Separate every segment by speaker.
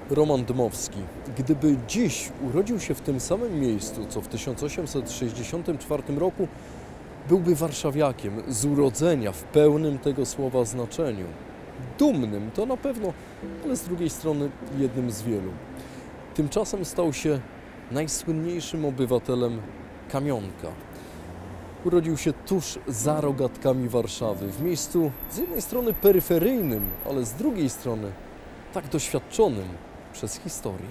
Speaker 1: Roman Dmowski, gdyby dziś urodził się w tym samym miejscu, co w 1864 roku, byłby warszawiakiem z urodzenia w pełnym tego słowa znaczeniu. Dumnym to na pewno, ale z drugiej strony jednym z wielu. Tymczasem stał się najsłynniejszym obywatelem Kamionka. Urodził się tuż za rogatkami Warszawy, w miejscu z jednej strony peryferyjnym, ale z drugiej strony tak doświadczonym przez historię.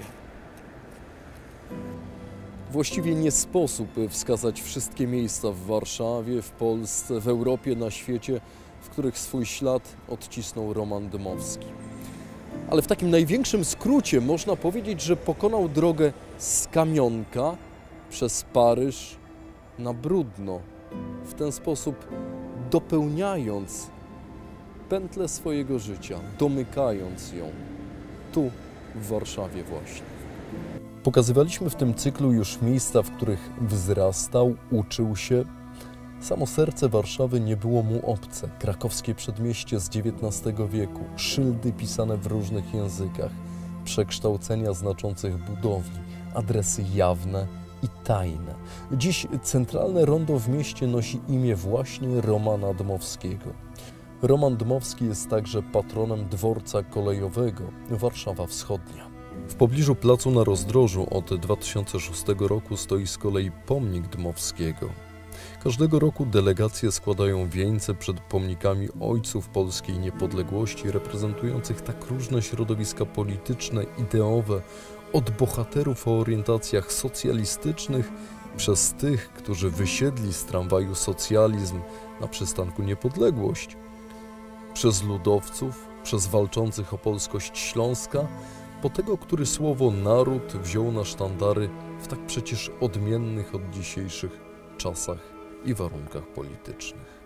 Speaker 1: Właściwie nie sposób wskazać wszystkie miejsca w Warszawie, w Polsce, w Europie, na świecie, w których swój ślad odcisnął Roman Dmowski. Ale w takim największym skrócie można powiedzieć, że pokonał drogę z Kamionka przez Paryż na Bródno, w ten sposób dopełniając pętlę swojego życia, domykając ją tu w Warszawie właśnie. Pokazywaliśmy w tym cyklu już miejsca, w których wzrastał, uczył się. Samo serce Warszawy nie było mu obce. Krakowskie przedmieście z XIX wieku, szyldy pisane w różnych językach, przekształcenia znaczących budowli, adresy jawne i tajne. Dziś centralne rondo w mieście nosi imię właśnie Romana Dmowskiego. Roman Dmowski jest także patronem dworca kolejowego Warszawa Wschodnia. W pobliżu placu na Rozdrożu od 2006 roku stoi z kolei pomnik Dmowskiego. Każdego roku delegacje składają wieńce przed pomnikami ojców polskiej niepodległości, reprezentujących tak różne środowiska polityczne, ideowe, od bohaterów o orientacjach socjalistycznych, przez tych, którzy wysiedli z tramwaju socjalizm na przystanku Niepodległość, przez ludowców, przez walczących o polskość Śląska, po tego, który słowo naród wziął na sztandary w tak przecież odmiennych od dzisiejszych czasach i warunkach politycznych.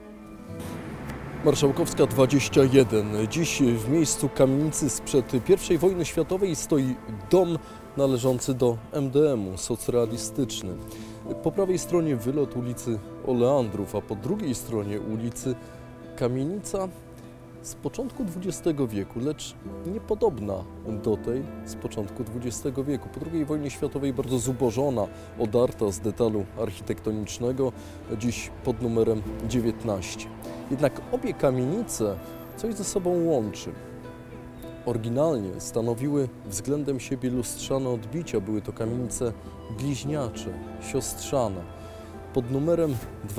Speaker 1: Marszałkowska 21. Dziś w miejscu kamienicy sprzed I wojny światowej stoi dom należący do MDM-u, socrealistyczny. Po prawej stronie wylot ulicy Oleandrów, a po drugiej stronie ulicy kamienica z początku XX wieku, lecz niepodobna do tej z początku XX wieku. Po II wojnie światowej bardzo zubożona, odarta z detalu architektonicznego, dziś pod numerem 19. Jednak obie kamienice coś ze sobą łączy. Oryginalnie stanowiły względem siebie lustrzane odbicia, były to kamienice bliźniacze, siostrzane. Pod numerem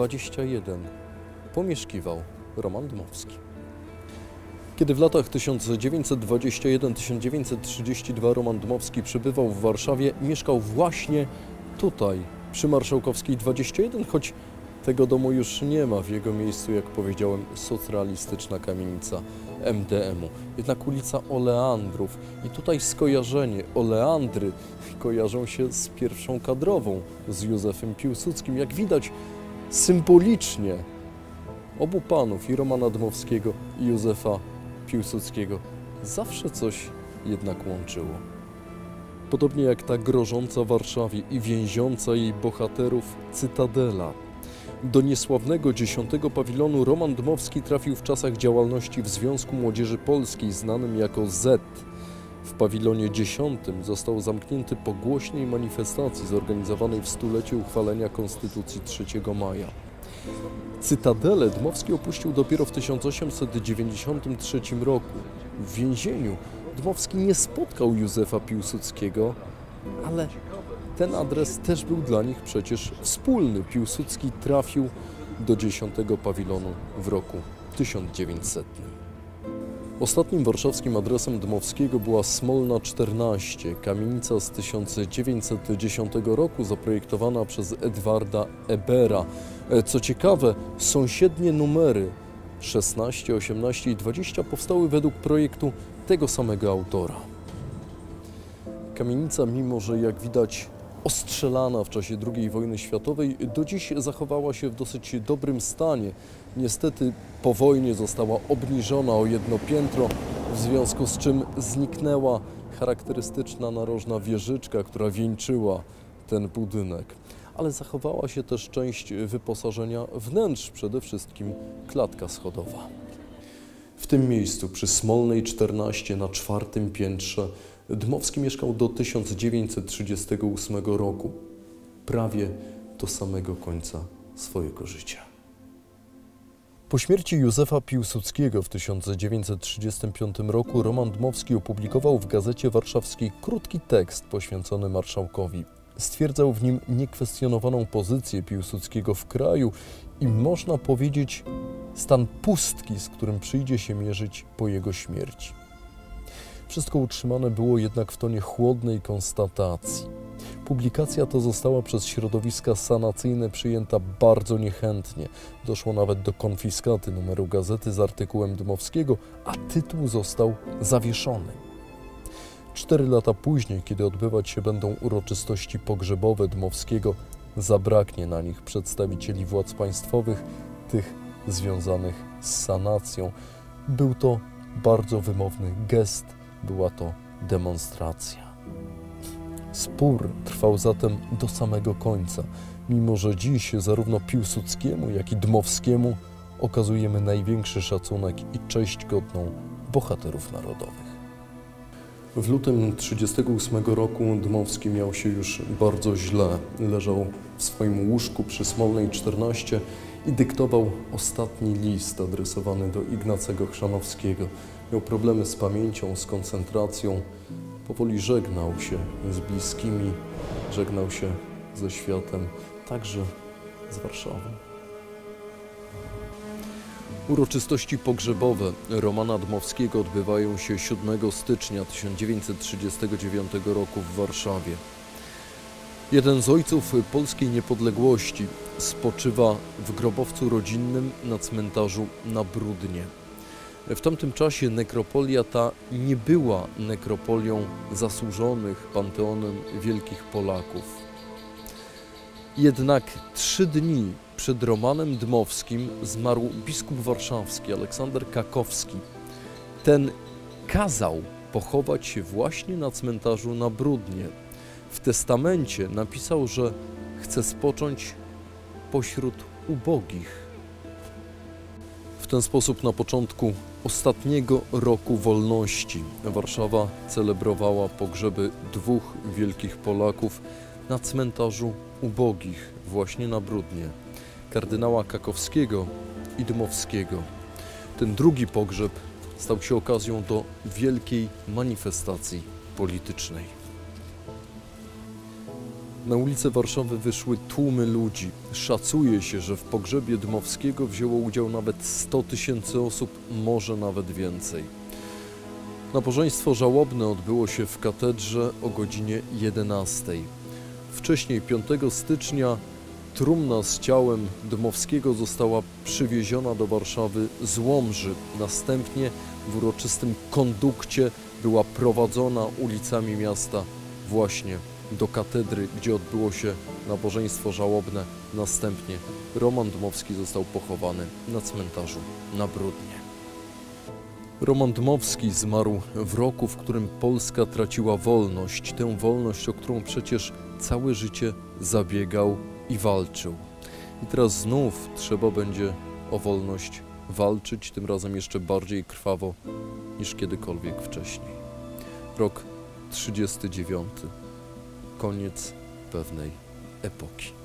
Speaker 1: 21 pomieszkiwał Roman Dmowski. Kiedy w latach 1921-1932 Roman Dmowski przybywał w Warszawie, mieszkał właśnie tutaj, przy Marszałkowskiej 21, choć tego domu już nie ma. W jego miejscu, jak powiedziałem, socrealistyczna kamienica MDM-u. Jednak ulica Oleandrów i tutaj skojarzenie. Oleandry kojarzą się z pierwszą kadrową, z Józefem Piłsudskim. Jak widać, symbolicznie obu panów, i Romana Dmowskiego, i Józefa Piłsudskiego, zawsze coś jednak łączyło. Podobnie jak ta grożąca Warszawie i więziąca jej bohaterów Cytadela. Do niesławnego 10. pawilonu Roman Dmowski trafił w czasach działalności w Związku Młodzieży Polskiej, znanym jako Z. W pawilonie 10 został zamknięty po głośnej manifestacji zorganizowanej w stulecie uchwalenia Konstytucji 3 maja. Cytadelę Dmowski opuścił dopiero w 1893 roku. W więzieniu Dmowski nie spotkał Józefa Piłsudskiego, ale ten adres też był dla nich przecież wspólny. Piłsudski trafił do 10. pawilonu w roku 1900. Ostatnim warszawskim adresem Dmowskiego była Smolna 14, kamienica z 1910 roku, zaprojektowana przez Edwarda Ebera. Co ciekawe, sąsiednie numery 16, 18 i 20 powstały według projektu tego samego autora. Kamienica, mimo że jak widać ostrzelana w czasie II wojny światowej, do dziś zachowała się w dosyć dobrym stanie. Niestety po wojnie została obniżona o jedno piętro, w związku z czym zniknęła charakterystyczna narożna wieżyczka, która wieńczyła ten budynek. Ale zachowała się też część wyposażenia wnętrz, przede wszystkim klatka schodowa. W tym miejscu, przy Smolnej 14 na 4. piętrze, Dmowski mieszkał do 1938 roku, prawie do samego końca swojego życia. Po śmierci Józefa Piłsudskiego w 1935 roku Roman Dmowski opublikował w Gazecie Warszawskiej krótki tekst poświęcony marszałkowi. Stwierdzał w nim niekwestionowaną pozycję Piłsudskiego w kraju i można powiedzieć stan pustki, z którym przyjdzie się mierzyć po jego śmierci. Wszystko utrzymane było jednak w tonie chłodnej konstatacji. Publikacja ta została przez środowiska sanacyjne przyjęta bardzo niechętnie. Doszło nawet do konfiskaty numeru gazety z artykułem Dmowskiego, a tytuł został zawieszony. 4 lata później, kiedy odbywać się będą uroczystości pogrzebowe Dmowskiego, zabraknie na nich przedstawicieli władz państwowych, tych związanych z sanacją. Był to bardzo wymowny gest, była to demonstracja. Spór trwał zatem do samego końca, mimo że dziś zarówno Piłsudskiemu, jak i Dmowskiemu okazujemy największy szacunek i cześć godną bohaterów narodowych. W lutym 1938 roku Dmowski miał się już bardzo źle. Leżał w swoim łóżku przy Smolnej 14 i dyktował ostatni list adresowany do Ignacego Chrzanowskiego. Miał problemy z pamięcią, z koncentracją. Powoli żegnał się z bliskimi, żegnał się ze światem, także z Warszawą. Uroczystości pogrzebowe Romana Dmowskiego odbywają się 7 stycznia 1939 roku w Warszawie. Jeden z ojców polskiej niepodległości spoczywa w grobowcu rodzinnym na cmentarzu na Brudnie. W tamtym czasie nekropolia ta nie była nekropolią zasłużonych, panteonem wielkich Polaków. Jednak 3 dni przed Romanem Dmowskim zmarł biskup warszawski Aleksander Kakowski. Ten kazał pochować się właśnie na cmentarzu na Brudnie. W testamencie napisał, że chce spocząć pośród ubogich. W ten sposób na początku ostatniego roku wolności Warszawa celebrowała pogrzeby 2 wielkich Polaków na cmentarzu ubogich, właśnie na Brudnie, kardynała Kakowskiego i Dmowskiego. Ten drugi pogrzeb stał się okazją do wielkiej manifestacji politycznej. Na ulice Warszawy wyszły tłumy ludzi. Szacuje się, że w pogrzebie Dmowskiego wzięło udział nawet 100 000 osób, może nawet więcej. Nabożeństwo żałobne odbyło się w katedrze o godzinie 11. Wcześniej, 5 stycznia, trumna z ciałem Dmowskiego została przywieziona do Warszawy z Łomży. Następnie w uroczystym kondukcie była prowadzona ulicami miasta właśnie do katedry, gdzie odbyło się nabożeństwo żałobne. Następnie Roman Dmowski został pochowany na cmentarzu na Brudnie. Roman Dmowski zmarł w roku, w którym Polska traciła wolność. Tę wolność, o którą przecież całe życie zabiegał i walczył. I teraz znów trzeba będzie o wolność walczyć, tym razem jeszcze bardziej krwawo niż kiedykolwiek wcześniej. Rok 1939. Koniec pewnej epoki.